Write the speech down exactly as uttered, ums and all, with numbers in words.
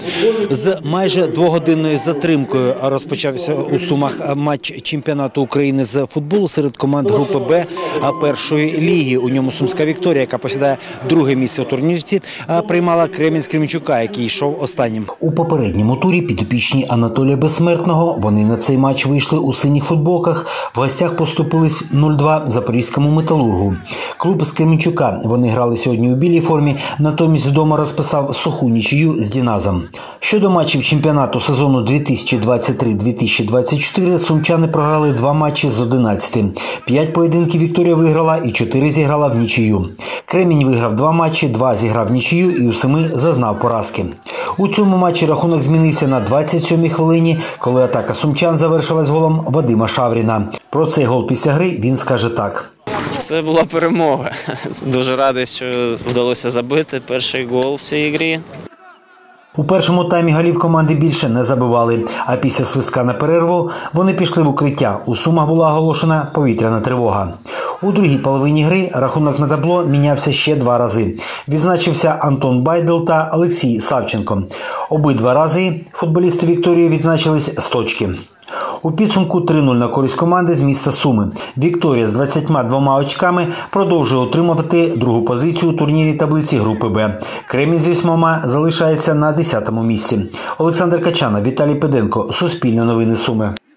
З майже двогодинною затримкою розпочався у Сумах матч чемпіонату України з футболу серед команд групи Б першої ліги. У ньому Сумська Вікторія, яка посідає друге місце у турнірці, приймала Кремінь-Кременчука, який йшов останнім. У попередньому турі підопічні Анатолія Безсмертного, вони на цей матч вийшли у синіх футболках, в гостях поступились нуль-два Запорізькому Металургу. Клуб з Кременчука, вони грали сьогодні у білій формі, натомість вдома розписав суху нічию з Діназом. Щодо матчів чемпіонату сезону дві тисячі двадцять три - дві тисячі двадцять чотири, сумчани програли два матчі з одинадцяти. П'ять поєдинків Вікторія виграла і чотири зіграла в нічию. Кремінь виграв два матчі, два зіграв нічию і у семи зазнав поразки. У цьому матчі рахунок змінився на двадцять сьомій хвилині, коли атака сумчан завершилась голом Вадима Шавріна. Про цей гол після гри він скаже так. Це була перемога. Дуже радий, що вдалося забити перший гол в цій грі. У першому таймі голів команди більше не забивали, а після свистка на перерву вони пішли в укриття. У Сумах була оголошена повітряна тривога. У другій половині гри рахунок на табло мінявся ще два рази. Відзначився Антон Байдел та Олексій Савченко. Обидва рази футболісти Вікторії відзначились з точки. У підсумку три нуль на користь команди з міста Суми. Вікторія з двадцятьма двома очками продовжує отримувати другу позицію у турнірі таблиці групи Б. Кремінь з вісьмома залишається на десятому місці. Олександр Качана, Віталій Педенко. Суспільне новини Суми.